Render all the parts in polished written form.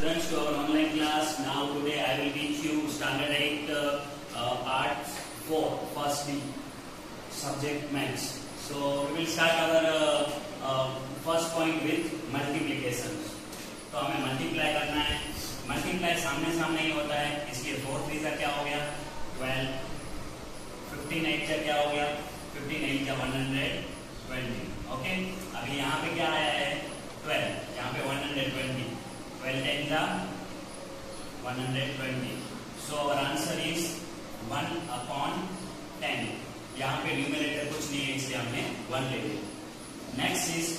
students to our online class. Now today I will teach you standard 8 part 4 first D subject maths. So we will start our first point with multiplications. तो हमें multiply करना है. Multiply सामने सामने ही होता है, इसलिए 4 3 का क्या हो गया 12, 15 8 का क्या हो गया 15 8 का 120. ओके, अभी यहाँ पे क्या आया है 12, यहाँ पे 120, 12 10 का 120. So our answer is 1/10. यहाँ पे न्यूमरेटर कुछ नहीं है इसलिए हमने 1 ले लिया. Next is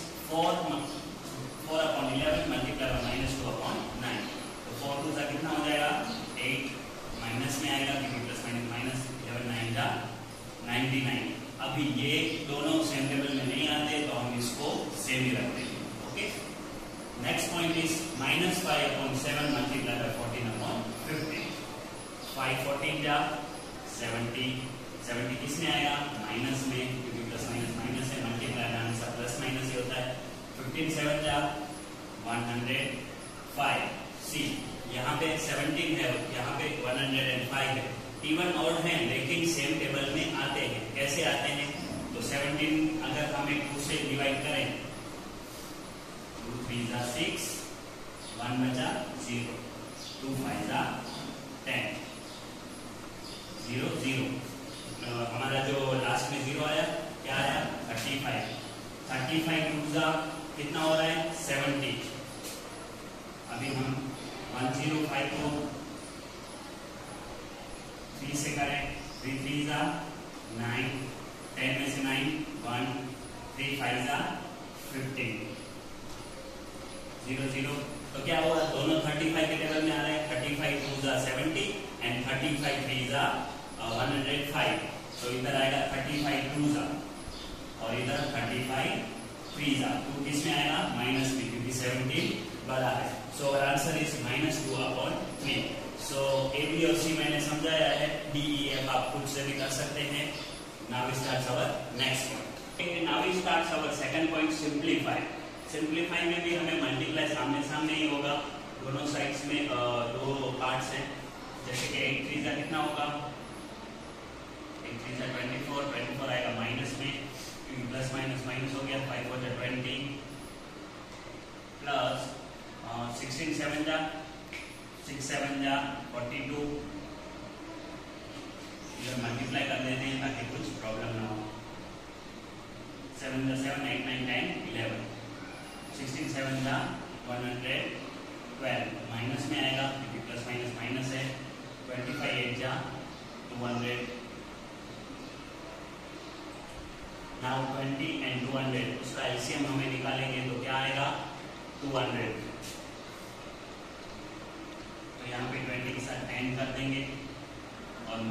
4/11 multiply by -2/9. तो 4 2 का कितना हो जाएगा 8, माइनस में आएगा क्योंकि प्लस माइनस 11 9 का 99. अभी ये दोनों सेम टेबल में नहीं आते तो हम इसको सेम ही रखते हैं. Okay, next point is -5/7 multiply by 14/50. 5 14 जा 70, 70 किस में आएगा माइनस में क्योंकि प्लस माइनस है, मल्टीप्लाई में हमेशा प्लस माइनस ही होता है. 15 7 जा 105. सी यहाँ पे 17 है, यहाँ पे 105 है. इवन ऑड है लेकिन सेम टेबल में आते हैं. कैसे आते हैं तो 17 अगर हम 2 से डिवाइड करें 2 3 जा 6, 1 बचा 0, 2 5 जा 10, 0 0. हमारा जो लास्ट में 0 आया क्या आया 35. 35 2 जा कितना हो रहा है 70. अभी हम 105 को 3 से करें 3 3 जा 9, 10 में से 9 1, 3 5 जा 15, 0 0. तो क्या हुआ दोनों 35 के टेबल में आ रहे हैं. 35 2 जा 70 एंड 35 3 जा 105. तो इधर आएगा 35 2 जा और इधर 35 3 जा. 2 किस में आएगा माइनस में क्योंकि 17 बड़ा है. So our answer is -2/3. So A B और सी मैंने समझाया है. डी ई एफ आप खुद से भी कर सकते हैं. Now we start our next point. Now we start our second point simplify. Simplify में भी हमें मल्टीप्लाई सामने सामने ही होगा. दोनों साइड्स में 2 पार्ट्स हैं. जैसे कि 8 3 का कितना होगा 8 3 का 24, 24 आएगा माइनस में क्योंकि प्लस माइनस हो गया. 5 4 जा 20 प्लस 16 7 जा 6 7 जा 42. इधर मल्टीप्लाई कर देते हैं ताकि कुछ प्रॉब्लम ना हो. 7 जा 7 8 9 10 11. 16 7 जा 112 माइनस में आएगा क्योंकि प्लस माइनस है. 25 8 जा 200. नाउ 20 एंड 200 उसका एलसीएम हमें निकालेंगे तो क्या आएगा 200. तो यहाँ पे 20 के साथ 10 कर देंगे और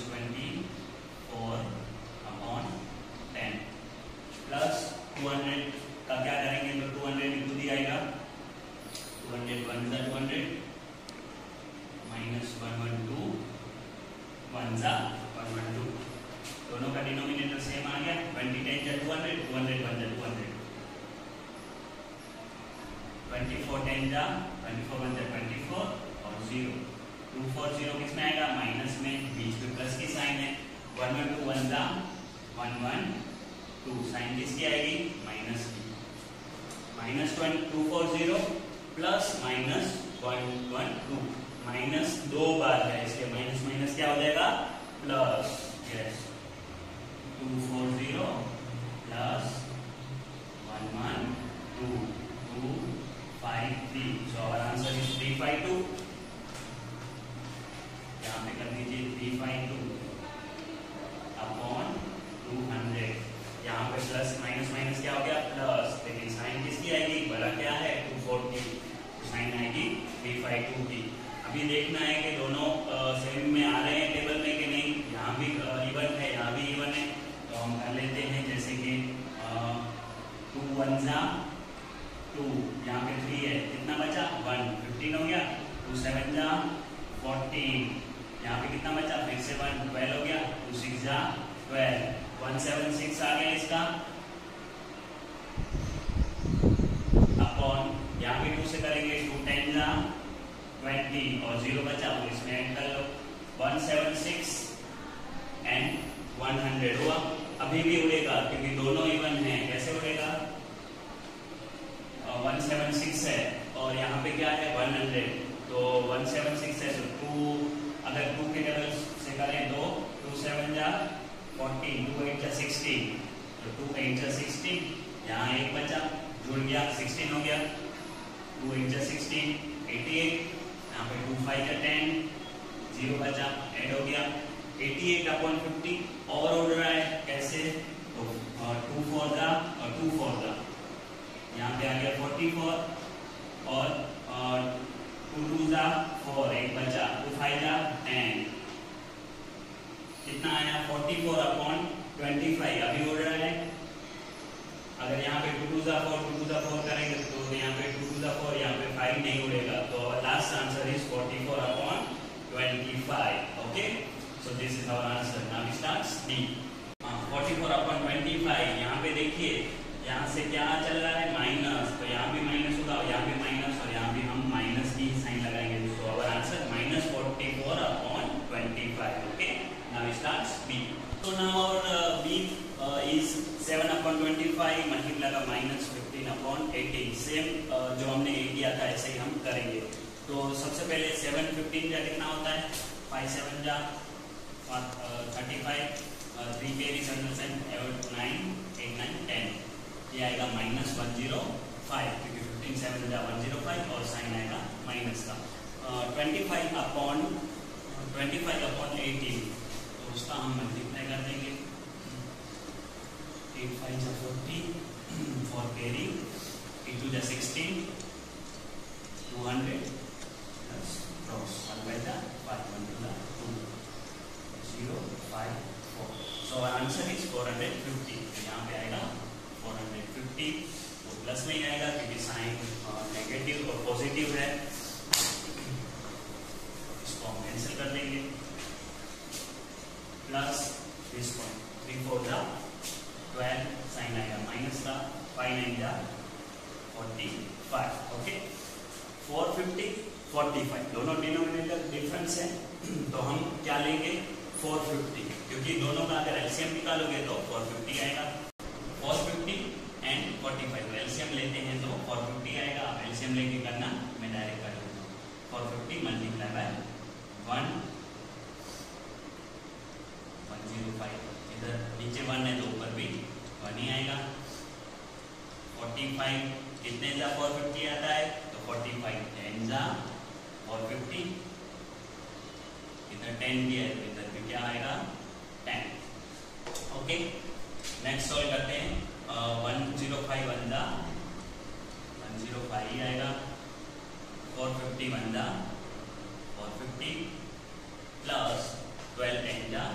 -24/10 प्लस 200 का क्या करेंगे तो 200 खुद ही आएगा. 200 1 जा 200 -112 1 जा 112. दोनों का डिनोमिनेटर सेम आ गया. 20 10 जा 200, 200 1 जा 200. 24 10 जा 24 1 जा 24 और 0. 240 किस में आएगा माइनस में, बीच में प्लस की साइन है. 112 1 जा 112. साइन किसकी आएगी माइनस की. -240 प्लस -112 माइनस 2 बार है इसलिए माइनस क्या हो जाएगा plus. Yes 240 plus 112 253. So our answer is 352. यहाँ पे कर दीजिए 352 अपॉन 200. यहाँ पे प्लस माइनस क्या हो गया प्लस, लेकिन साइन किसकी आएगी बड़ा क्या है 240. साइन आएगी 352 की. अभी देखना है कि दोनों सेम में आ रहे हैं टेबल में कि नहीं. यहाँ भी इवन है यहाँ भी इवन है तो हम कर लेते हैं. जैसे कि 2 1 जा 2, यहाँ पे 3 है कितना बचा 1, 15 हो गया. 2 7 जा 14, यहाँ पे कितना बचा फिर से 1, 12 हो गया. 2 6 जा 12, 176 आ गया इसका अपॉन यहाँ पे 2 से करेंगे 2 10 जा 20 और 0 बचा वो इसमें ऐड कर लो। 176 एंड 100 हुआ। अभी भी उड़ेगा क्योंकि दोनों इवन हैं। कैसे उड़ेगा? 176 है और यहाँ पे क्या है 100, तो 176 है तो 2, अगर 2 के टेबल से करें तो 2 7 जा 14, 2 8 जा 16, तो 2 8 जा 16, यहाँ एक बचा जुड़ गया 16 हो गया, 2 8 जा 16 88, यहाँ पे 2 5 जा 10, 0 बचा ऐड हो गया 88 अपॉन 50 और उड़ रहा है। कैसे? तो 2 4 जा और 2 4 जा, यहाँ पे आ गया 44 और 2 2 जा 4, एक बचा 2 5 जा 10, कितना आया 44 अपॉन 25। अभी उड़ रहा है। अगर यहाँ पे 2 2 जा 4 2 2 जा 4 करेंगे तो यहाँ पे 2 2 जा 4, यहाँ पे 5 नहीं उड़ेगा। तो last answer is 44 upon 25। Okay, so this is our answer. Now we start D. 44 upon 25, यहाँ पे देखिए यहाँ से क्या चल रहा है माइनस, तो यहाँ भी माइनस होगा और यहाँ भी माइनस और यहाँ भी हम माइनस की साइन लगाएंगे। तो our answer minus 44 upon 25। Okay, now we start B. तो नाउ our B is 7 upon 25 multiply का माइनस 15 अपॉन 18। सेम जो हमने ये किया था ऐसे ही हम करेंगे। तो सबसे पहले 7 15 का कितना होता है 5 7 जा 35, 3 के रिजल्ट 9 8 9 10, ये आएगा माइनस 105 क्योंकि 15 7 जा 105 और साइन आएगा माइनस का। 25 अपॉन 18, तो उसका हम मल्टीप्लाई कर देंगे। 8 5 जा 40, 4 कैरी, 8 2 जा 16, 200 प्लस क्रॉस 1 by जा 5 1 2 जा 2, 0 5 4। So answer is 450। यहाँ पे आएगा 450, तो प्लस में ही आएगा क्योंकि साइन नेगेटिव और पॉजिटिव है। इसको हम कैंसिल कर देंगे। प्लस इसको 3 4 जा 12, साइन आएगा माइनस का, 5 9 जा 45। ओके, 450 45 दोनों डिनोमिनेटर डिफरेंस है, तो हम क्या लेंगे 450, क्योंकि दोनों का अगर एलसीएम निकालोगे तो 450 आएगा। 450 एंड 45 एलसीएम लेते हैं तो 450 आएगा। आप एलसीएम लेके करना, मैं डायरेक्ट कर लेता हूँ। 450 मल्टीप्लाई बाय 105, इधर नीचे 1 है तो ऊपर भी 1 ही आएगा। 45 कितने जा 450 आता है, तो 45 10 जा 450, इधर 10 भी है तो इधर भी क्या आएगा 10। ओके, नेक्स्ट सॉल्व करते हैं। 105 1 जा 105 ही आएगा। 450 1 जा 450 प्लस 12 10 जा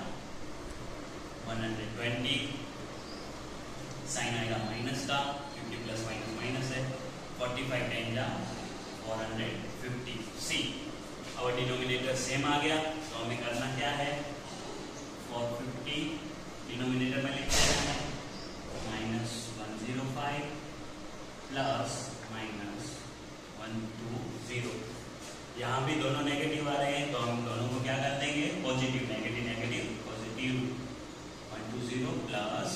120, साइन आएगा माइनस का क्योंकि प्लस माइनस माइनस है। 45 10 जा 450। सी और डिनोमिनेटर सेम आ गया, तो हमें करना क्या है 450 डिनोमिनेटर में लिख देना है माइनस 105 प्लस माइनस 120। यहाँ भी दोनों नेगेटिव आ रहे हैं तो हम दोनों को क्या कर देंगे positive, negative negative positive. 120 plus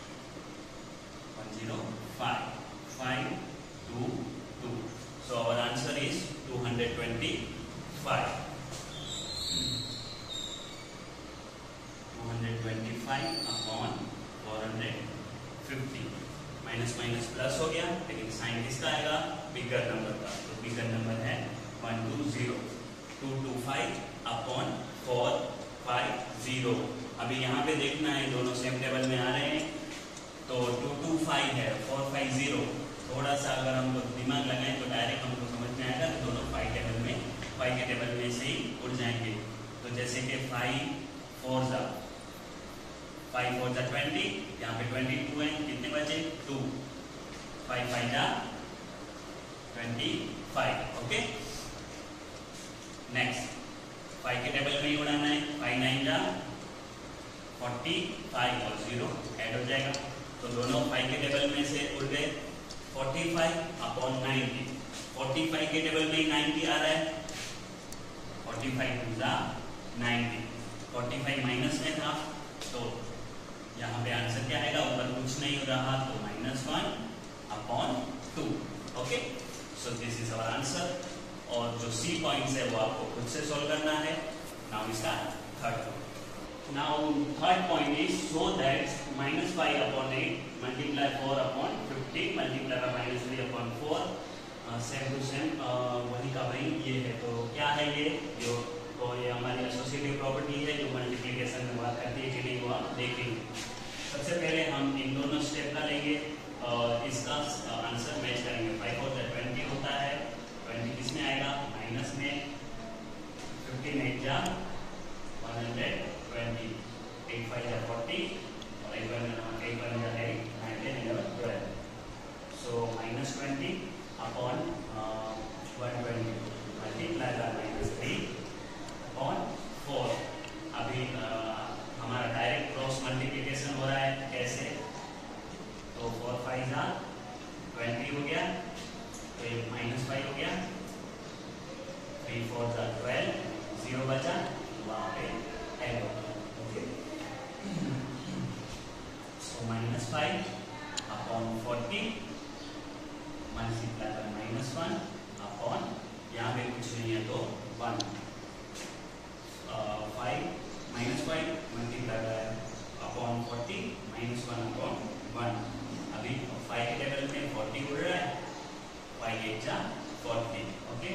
105 5 2 2। So our answer is 225. 225 upon 450। Minus minus plus हो गया, लेकिन साइन किसका आएगा बिगर नंबर का। तो बिगर नंबर है 120। 225 अपॉन 450। अभी यहाँ पे देखना है दोनों सेम टेबल में आ रहे हैं, तो 225 है 450। थोड़ा सा अगर हम लोग दिमाग लगाएं तो डायरेक्ट हमको समझ में आएगा कि दोनों 5 के टेबल में से ही उड़ जाएंगे। तो जैसे कि 5 4 जा 20, यहाँ पे 22 है, कितने बचे 2, 5 5 जा 25। ओके, नेक्स्ट 5 के टेबल में ही उड़ाना है। 5 9 जा 45 और 0 ऐड हो जाएगा, तो दोनों 5 के टेबल में से उड़ गए। 45 अपॉन 90, 45 के टेबल में ही 90 आ रहा है, 45 टू जा 90, 45 माइनस में था तो यहाँ पे आंसर क्या आएगा, ऊपर कुछ नहीं हो रहा तो -1/2। Okay, so this is our answer. और जो सी पॉइंट्स है वो आपको खुद से सॉल्व करना है। Now we start third point. Now third point is show that -5/8 multiply 4/50 multiply by -3/4 same to same वही का वही ये है। तो क्या है ये जो, तो ये हमारी एसोसिएटिव प्रॉपर्टी है जो मल्टीप्लिकेशन में वर्क करती है कि नहीं वो आप देखेंगे। सबसे पहले हम इन दोनों स्टेप का लेंगे और इसका आंसर मैच करेंगे। 5 और 20 होता है, 20 किस में आएगा, माइनस में, 15 8 जा 120, 8 5 जा 40 और 8 1 जा 8 9 10 11 12। So -20 upon 120 multiply by -3/4। अभी हमारा डायरेक्ट क्रॉस मल्टीप्लिकेशन हो रहा है, कैसे, तो 4 5 जा 20 हो गया, तो ये -5 हो गया, 3 4 जा 12, 0 बचा, वहाँ पे ऐड हो गया। Okay, so -5/40 multiply by -1 upon, यहाँ पे कुछ नहीं है तो 1, 5 -5 मल्टीप्लाई बाय अपॉन 40 -1/1। अभी 5 के टेबल में 40 उड़ रहा है, 5 8 जा 40। ओके,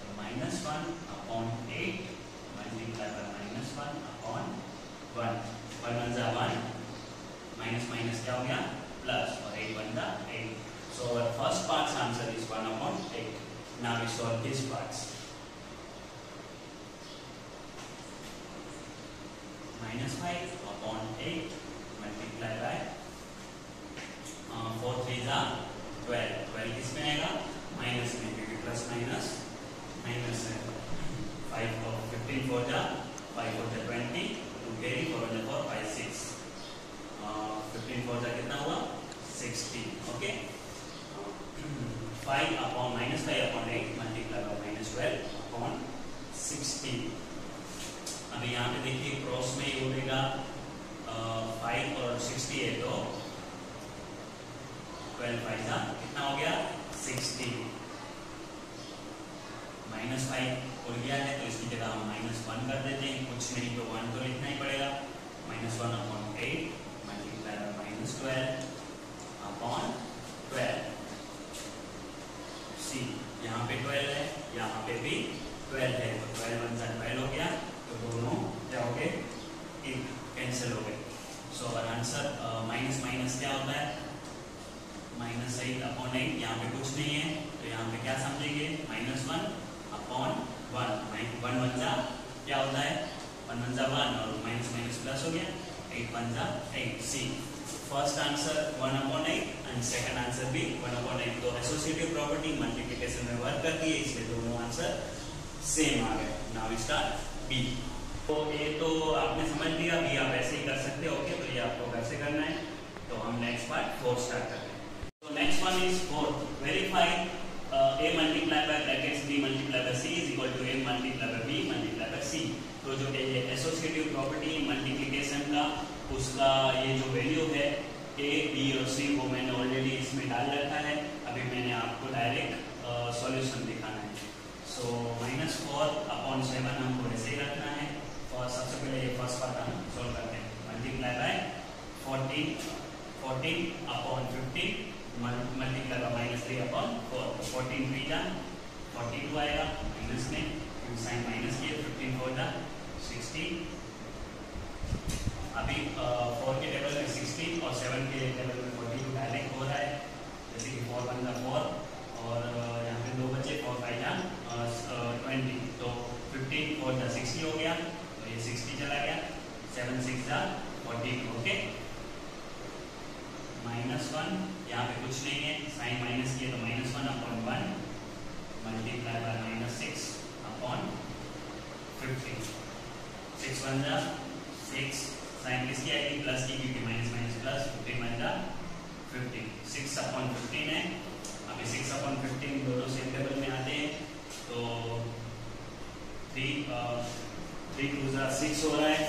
-1/8 मल्टीप्लाई बाय -1/1, 1 1 जा 1, माइनस माइनस क्या हो गया, प्लस, और 8 1 जा 8। So our first part's answer is 1/8. Now we solve these parts. -5/8 multiply by 4 3 जा 12, 12 किस में आएगा, माइनस में, क्योंकि प्लस माइनस माइनस है। 5 और 15 4 जा 5 4 जा 20, 2 कैरी 4 1 4 5 6, 15 4 जा कितना हुआ, 60। Okay, 5/8 multiply by -12/60। अभी यहाँ पे देखिए क्रॉस में ये उड़ेगा, 5 और 60 है तो 12 5 जा कितना हो गया, 60। -5 उड़ गया है तो इसकी जगह हम -1 कर देते हैं, कुछ नहीं तो 1 तो लिखना ही पड़ेगा। -1/8 मल्टीप्लाई बाय -12/12। सी, यहाँ पे 12 है, यहाँ पे भी 12 है, तो 12 1 जा 12 हो गया, तो दोनों क्या हो गए, एक कैंसिल हो गए। So our answer minus minus क्या होता है, -8/8। यहाँ पे कुछ नहीं है तो यहाँ पे क्या समझेंगे, -1/1, 1 1 जा क्या होता है, 1 1 जा 1 और माइनस माइनस प्लस हो गया, 8 1 जा 8। See, first answer 1/8 and second answer भी 1/8। तो एसोसिएटिव प्रॉपर्टी मल्टीप्लिकेशन में वर्क करती है, इसलिए दोनों आंसर सेम आ गए। Now we start B. तो ये तो आपने समझ लिया, बी आप ऐसे ही कर सकते हो। ओके, तो ये आपको कैसे करना है, तो हम नेक्स्ट पार्ट 4 स्टार्ट करते हैं। तो next one is 4, verify a multiply by brackets b multiply by c is equal to a multiply by b multiply by c। तो जो ये एसोसिएटिव प्रॉपर्टी मल्टीप्लिकेशन का, उसका ये जो वैल्यू है a b और c वो मैंने ऑलरेडी इसमें डाल रखा है। अभी मैंने आपको डायरेक्ट सॉल्यूशन दिखाना है। सो -4/7 हमको ऐसे ही रखना है। और सबसे पहले ये फर्स्ट पार्ट हम सॉल्व करते हैं। मल्टीप्लाई बाय 14/15 मल्टीप्लाई बाय -3/4, 14 3 जा 42 आएगा, माइनस में साइन माइनस किए, 15 4 जा 60। अभी 4 के टेबल में 16 और 7 के टेबल में 42 डायरेक्ट हो रहा है, जैसे कि 4 1 जा 4 और यहाँ पे 2 बचे, 4 5 जा 20, तो 15 4 जा 60 हो गया, तो ये 60 चला गया, 7 6 जा 42। ओके, -1 यहाँ पे कुछ नहीं है, साइन माइनस किए तो -1/1 मल्टीप्लाई बाय -6/50, 6 1 जा 6, साइन किसकी आएगी, प्लस की, क्योंकि माइनस माइनस प्लस, 15 1 जा 15, 6/15 है। अभी 6/15 दोनों सेम टेबल में आते हैं, तो 3 2 6 हो रहा है।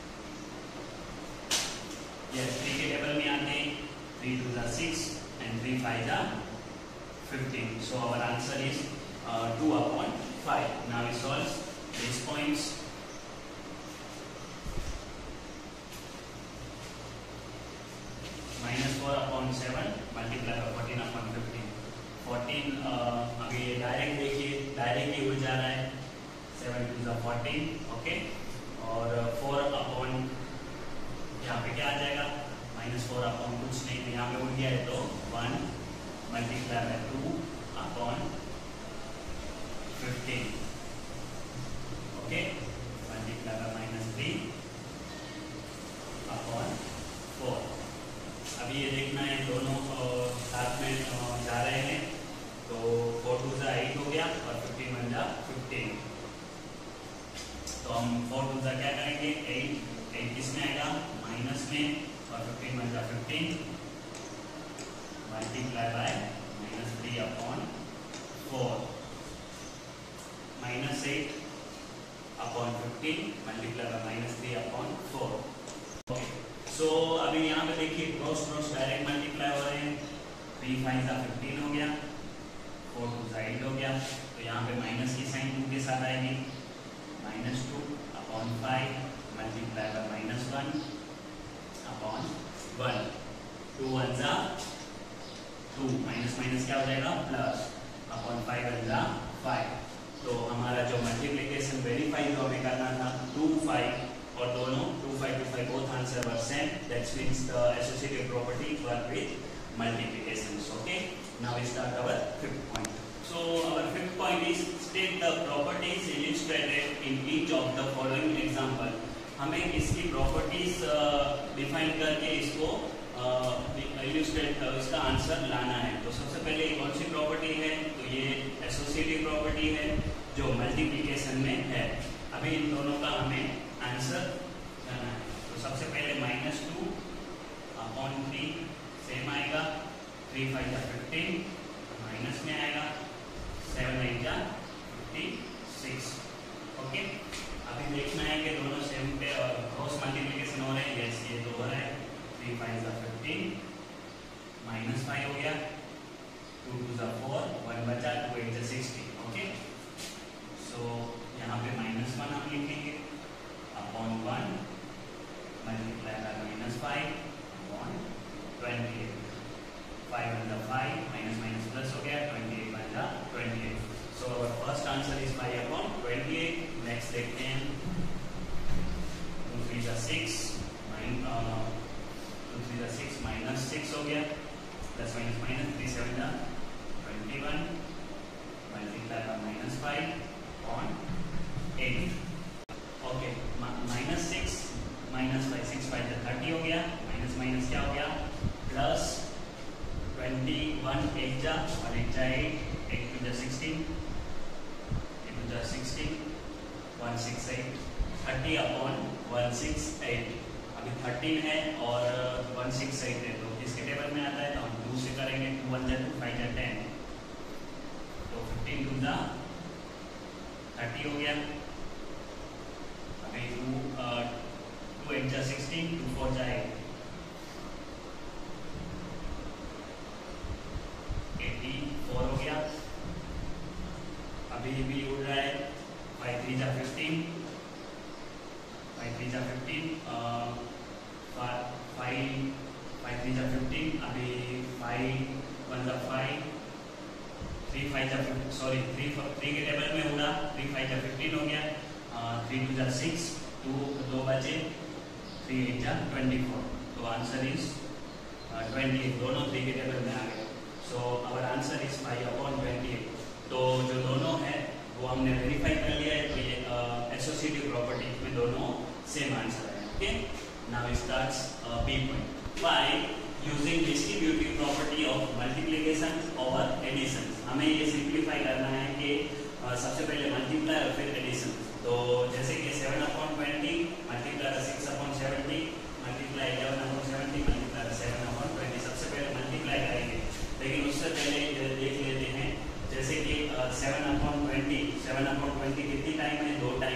ये 3 के टेबल में आते हैं 3 2 6 and 3 5 15. So our answer is 2/5. Now we solve these points. -4/7 multiply by 14/15. 14 अभी डायरेक्ट देखिए, डायरेक्ट ही उड़ जा रहा है। 7 2 14, ओके। और 4 यहाँ पे क्या आ जाएगा, -4 कुछ नहीं, तो यहाँ पे उड़ गया है तो 1 multiply by 2/15, okay. Multiply by -3/4। अभी ये देखना है दोनों साथ में जा रहे हैं, तो 4 2 8 हो गया और 15 1 15। तो हम 4 2 क्या करेंगे, 8 किस में आएगा, माइनस में, और 15 1 15 multiply by -3/4 -8/15 multiply by -3/4। So अभी यहाँ पे देखिए क्रॉस डायरेक्ट मल्टीप्लाई हो रहे हैं। 3 5 15 हो गया, 4 2 8 हो गया, तो यहाँ पे माइनस की साइन 2 के साथ आएगी। -2/5 मल्टीप्लाई बाय -1/1। 2 1 2, माइनस माइनस क्या हो जाएगा, प्लस, अपॉन 5 1 5। तो हमारा जो मल्टीप्लिकेशन वेरीफाई जो हमें करना था 2 5, और दोनों 2 5 2 5 both answer were same. That means the associative property work with multiplications. Okay. Now we start our fifth point. So our fifth point is state the properties illustrated in each of the following example. हमें इसकी properties define करके इसको illustrate इसका answer लाना है। तो सबसे पहले कौन सी प्रॉपर्टी है, तो ये एसोसिएटिव प्रॉपर्टी है जो मल्टीप्लिकेशन में है। अभी इन दोनों का हमें आंसर जाना है। तो सबसे पहले -2/3 सेम आएगा, 3 5 15 माइनस में आएगा, 7 8 56, ओके। अभी देखना है कि दोनों सेम पे और क्रॉस मल्टीप्लिकेशन हो रहे हैं। यस, ये तो हो रहा है। 3 5 15 -5 हो गया, 2 2 4 1 बचा, 2 8 16, ओके। सो यहाँ पे -1 हम लिखेंगे upon 1 multiply by -5/28। 5 1 5, minus minus plus हो गया, 28 1 28। So our first answer is 5/28। Next देखते हैं, 2 3 6 -6 हो गया, plus minus minus, 3 7 21 multiply by -5/8, okay. -6 -5 6 5 30 हो गया, माइनस माइनस क्या हो गया, प्लस 21 8 जा और 8 जा 8, 8 2 16, 8 2 16, 168, 30/168। अभी 13 है और 168 है, तो किसके टेबल में आता है, तो हम 2 से करेंगे। 2 1 5 10, तो 15 2 30 हो गया। अभी 2 8 16, 2 4 8, 84 हो गया। अभी भी उड़ रहा है, 5 3 15, 5 3 15, 5 3 15, अभी 5 1 5, 3 5 सॉरी 3 के टेबल में उड़ा, 3 5 15 हो गया, 3 2 6, 2 बचे, 3 8 24। तो आंसर इज 28, दोनों 3 के टेबल में आ गए। So our answer is 5/28। तो जो दोनों है वो हमने वेरीफाई कर लिया है, तो ये एसोसिएटिव प्रॉपर्टी में दोनों सेम आंसर है, okay. Now starts B point. By using distributive property of multiplication over addition, हमें ये सिंप्लीफाई करना है कि सबसे पहले मल्टीप्लाई और फिर एडिशन। तो जैसे कि 7/20 मल्टीप्लाई 6/70 मल्टीप्लाई 11/70 मल्टीप्लाई 7/20, सबसे पहले मल्टीप्लाई करेंगे। लेकिन उससे पहले देख लेते हैं, जैसे कि 7/20 कितनी टाइम है, 2 टाइम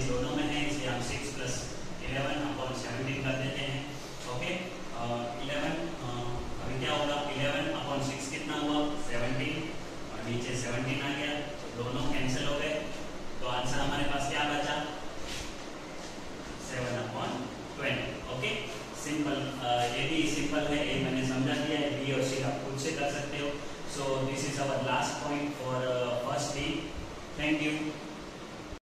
दोनों में है, इसलिए हम 6 प्लस 11 अपॉन 17 कर देते हैं। ओके, 11 अभी क्या होगा, 11 अपॉन 6 कितना हुआ 17 और नीचे 17 आ गया, तो दोनों कैंसिल हो गए। तो आंसर हमारे पास क्या